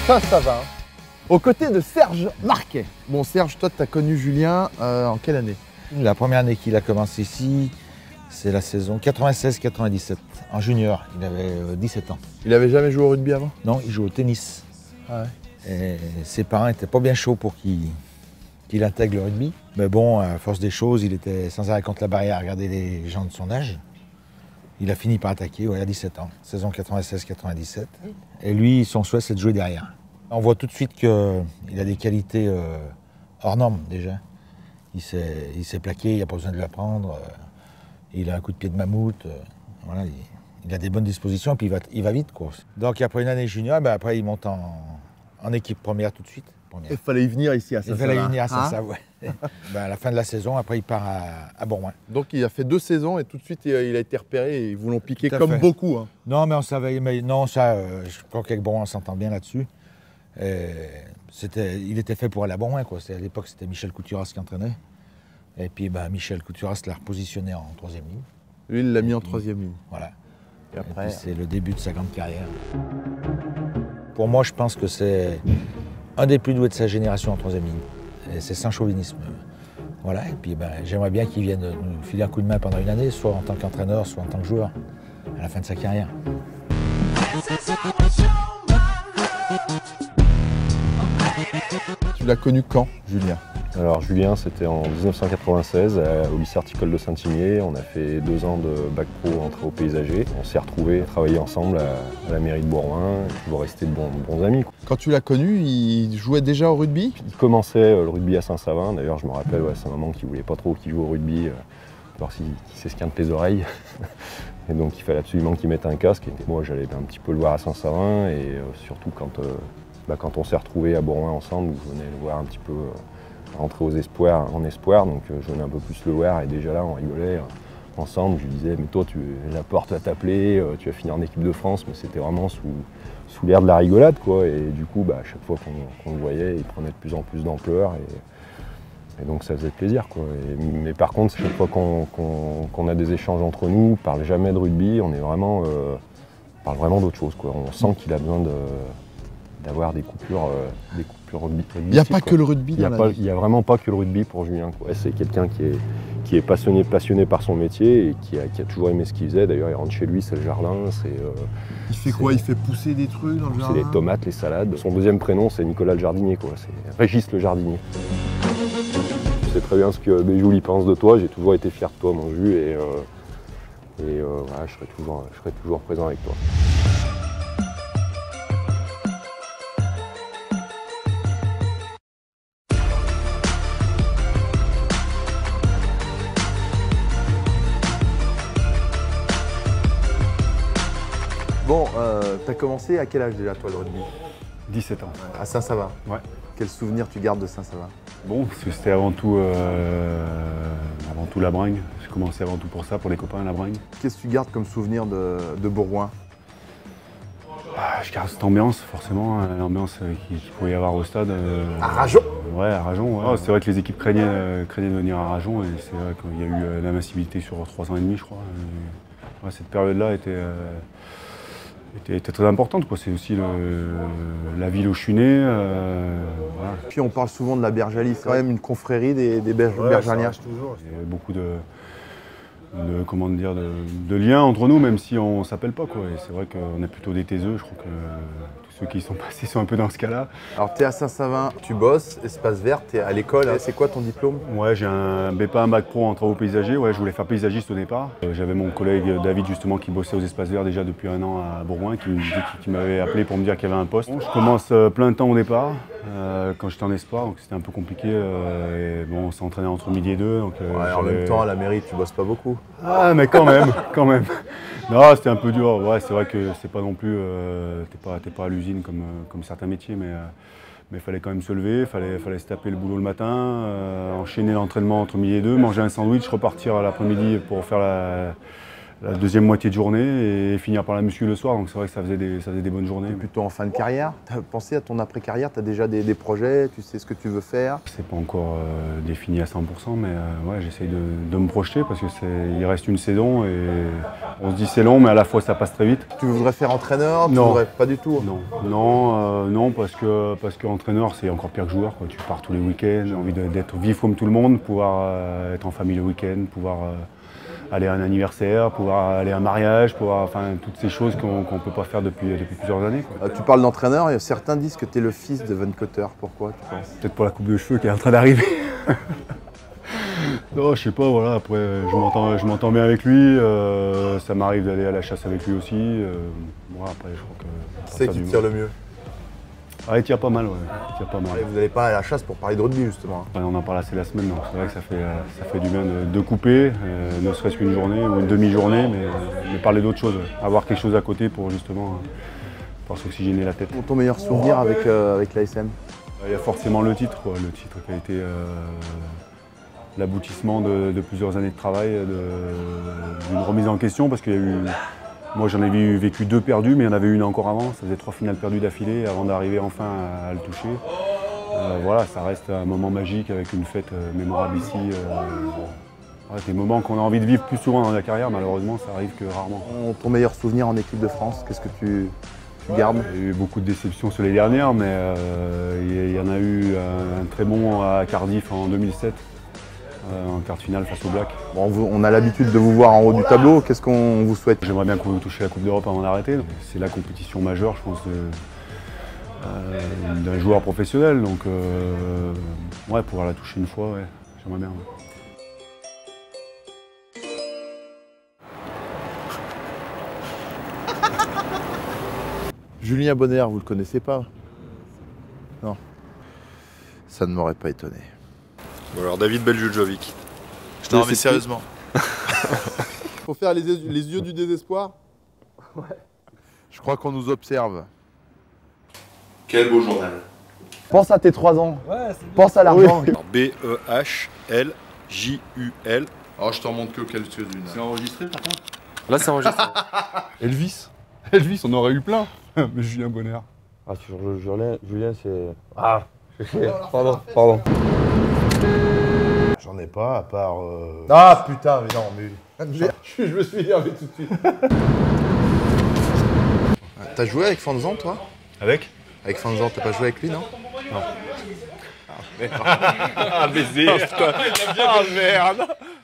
Saint-Savin, aux côtés de Serge Marquet. Bon Serge, toi tu as connu Julien en quelle année? La première année qu'il a commencé ici, c'est la saison 96-97. En junior, il avait 17 ans. Il avait jamais joué au rugby avant? Non, il joue au tennis. Ah ouais. Et ses parents n'étaient pas bien chauds pour qu'il intègre le rugby. Mais bon, à force des choses, il était sans arrêt contre la barrière à regarder les gens de son âge. Il a fini par attaquer à 17 ans, saison 96-97. Et lui, son souhait, c'est de jouer derrière. On voit tout de suite qu'il a des qualités hors normes déjà. Il s'est plaqué, il n'y a pas besoin de l'apprendre. Il a un coup de pied de mammouth. Voilà, il a des bonnes dispositions et puis il va vite, quoi. Donc après une année junior, après il monte en équipe première tout de suite. Il fallait y venir ici à Saint-Savin. Il fallait y venir à Saint-Savin, ouais. À la fin de la saison, après il part à Bourgoin. Donc il a fait 2 saisons et tout de suite il a été repéré et ils vous l'ont piqué comme beaucoup. Hein. Non, mais on savait, je crois qu'avec Bourgoin on s'entend bien là-dessus. Il était fait pour aller à Bourgoin, quoi. À l'époque c'était Michel Couturas qui entraînait. Et puis Michel Couturas l'a repositionné en 3e ligne. Lui il l'a mis en 3e ligne. Voilà. Et après, c'est le début de sa grande carrière. Pour moi je pense que c'est un des plus doués de sa génération en 3e ligne. Et c'est sans chauvinisme. Voilà, et puis j'aimerais bien qu'il vienne nous filer un coup de main pendant une année, soit en tant qu'entraîneur, soit en tant que joueur, à la fin de sa carrière. Tu l'as connu quand, Julien? Alors Julien, c'était en 1996 au lycée Articole de Saint-Imier. On a fait 2 ans de bac pro entrée au paysager. On s'est retrouvés, travaillé ensemble à la mairie de Bourgoin, toujours resté de bons amis. Quand tu l'as connu, il jouait déjà au rugby? Il commençait le rugby à Saint-Savin. D'ailleurs, je me rappelle, sa maman qui voulait pas trop qu'il joue au rugby, voir s'il s'esquinte les oreilles. Et donc il fallait absolument qu'il mette un casque. Et moi, j'allais un petit peu le voir à Saint-Savin et surtout quand on s'est retrouvés à Bourgoin ensemble, où je venais le voir un petit peu rentrer en espoir, donc je venais un peu plus le voir et déjà là on rigolait ensemble. Je lui disais mais toi la porte va t'appeler, tu vas finir en équipe de France, mais c'était vraiment sous l'air de la rigolade quoi. Et du coup à chaque fois qu'on le voyait, il prenait de plus en plus d'ampleur et donc ça faisait plaisir quoi. Mais par contre chaque fois qu'on a des échanges entre nous, on parle jamais de rugby, on parle vraiment d'autre chose quoi. On sent qu'il a besoin d'avoir des coupures rugby. Il n'y a pas que le rugby dans la vie. Il n'y a vraiment pas que le rugby pour Julien. C'est quelqu'un qui est passionné par son métier et qui a toujours aimé ce qu'il faisait. D'ailleurs, il rentre chez lui, c'est le jardin. Il fait quoi? Il fait pousser des trucs dans le jardin? C'est les tomates, les salades. Son deuxième prénom, c'est Nicolas le jardinier. C'est Régis le jardinier. Je sais très bien ce que Béjoul pense de toi. J'ai toujours été fier de toi, mon jus. Et voilà, je serai toujours présent avec toi. Bon, t'as commencé à quel âge déjà toi le rugby? 17 ans. À Saint-Savin? Ouais. Quel souvenir tu gardes de Saint-Savin? Bon, parce que c'était avant tout la bringue. J'ai commencé avant tout pour ça, pour les copains, la bringue. Qu'est-ce que tu gardes comme souvenir de Bourgoin? Je garde cette ambiance, forcément, l'ambiance qu'il pouvait y avoir au stade. À Rajon? Ouais, à Rajon. Ouais. C'est vrai que les équipes craignaient de venir à Rajon et c'est vrai qu'il y a eu la massivité sur 3 ans et demi, je crois. Et, cette période-là était très importante, quoi. C'est aussi la ville au Chunet. Voilà. Puis on parle souvent de la Bergalie, c'est quand même une confrérie des Bergaliens. Il y a beaucoup de liens entre nous, même si on ne s'appelle pas, quoi. Et c'est vrai qu'on est plutôt des taiseux, je crois que tous ceux qui y sont passés sont un peu dans ce cas-là. Alors tu es à Saint-Savin, tu bosses, espace vert, tu es à l'école, c'est quoi ton diplôme? Ouais, j'ai un BEPA, un bac pro en travaux paysagers, ouais, je voulais faire paysagiste au départ. J'avais mon collègue David justement qui bossait aux espaces verts déjà depuis 1 an à Bourgoin, qui m'avait appelé pour me dire qu'il y avait un poste. Je commence plein temps au départ, quand j'étais en espoir, donc c'était un peu compliqué. Et bon, on s'entraînait entre midi et 2. Donc, en même temps, à la mairie, tu bosses pas beaucoup. Ah, mais quand même. Non, c'était un peu dur. Ouais, c'est vrai que c'est pas non plus. T'es pas à l'usine comme certains métiers, mais il fallait quand même se lever, fallait se taper le boulot le matin, enchaîner l'entraînement entre midi et 2, manger un sandwich, repartir l'après-midi pour faire la deuxième moitié de journée et finir par la muscu le soir. Donc c'est vrai que ça faisait des bonnes journées. Plutôt en fin de carrière, tu as pensé à ton après-carrière, tu as déjà des projets, tu sais ce que tu veux faire? C'est pas encore défini à 100%, mais ouais, j'essaye de me projeter parce que il reste une saison et On se dit c'est long, mais à la fois ça passe très vite. Tu voudrais faire entraîneur? Non. Tu voudrais pas du tout? Non, parce que entraîneur c'est encore pire que joueur, quoi. Tu pars tous les week-ends, j'ai envie d'être vif comme tout le monde, pouvoir être en famille le week-end, pouvoir aller à un anniversaire, pouvoir aller à un mariage, enfin toutes ces choses qu'on ne peut pas faire depuis plusieurs années, quoi. Tu parles d'entraîneur et certains disent que tu es le fils de Van Cotter. Pourquoi tu penses? Peut-être pour la coupe de cheveux qui est en train d'arriver. Non, je sais pas, voilà, après je m'entends bien avec lui, ça m'arrive d'aller à la chasse avec lui aussi. Voilà, après je crois que. C'est qui tire le mieux? Ah, il tire pas mal, ouais. Il tire pas mal. Et vous n'allez pas à la chasse pour parler de rugby justement. On en parle assez la semaine, donc c'est vrai que ça fait du bien de couper, ne serait-ce qu'une journée ou une demi-journée, mais parler d'autre chose, avoir quelque chose à côté pour justement pouvoir s'oxygéner la tête. Ton meilleur souvenir avec l'ASM? Il y a forcément le titre, quoi. Le titre qui a été l'aboutissement de plusieurs années de travail, d'une remise en question, parce qu'il y a eu. Moi j'en ai vécu 2 perdus, mais il y en avait une encore avant. Ça faisait 3 finales perdues d'affilée avant d'arriver enfin à le toucher. Voilà, ça reste un moment magique avec une fête mémorable ici. Voilà, des moments qu'on a envie de vivre plus souvent dans la carrière, malheureusement ça arrive que rarement. Ton meilleur souvenir en équipe de France, qu'est-ce que tu gardes? Il y a eu beaucoup de déceptions sur les dernières, mais il y en a eu un très bon à Cardiff en 2007. En quart de finale face au Black. Bon, on a l'habitude de vous voir en haut du tableau, qu'est-ce qu'on vous souhaite? J'aimerais bien que vous touchiez la Coupe d'Europe avant d'arrêter. C'est la compétition majeure, je pense, d'un joueur professionnel. Donc, ouais, pouvoir la toucher une fois, ouais, j'aimerais bien. Ouais. Julien Bonner, vous le connaissez pas? Non. Ça ne m'aurait pas étonné. Bon alors David Beljuljovic. Non mais sérieusement. Faut faire les yeux du désespoir? Ouais. Je crois qu'on nous observe. Quel beau journal. Pense à tes 3 ans. Ouais, pense à l'argent. B-E-H-L-J-U-L. Oh, je t'en montre que quelques-unes. C'est enregistré par contre? Là, c'est enregistré. Elvis, on aurait eu plein. Mais Julien Bonner. Ah, sur Julien, c'est. Ah, pardon. J'en ai pas, à part... Ah putain, mais non, mais... Je me suis énervé tout de suite. T'as joué avec Fanzan, toi? Avec Fanzan, t'as pas joué avec lui, non? Non. Ah, merde. Ah, baiser. Ah, merde.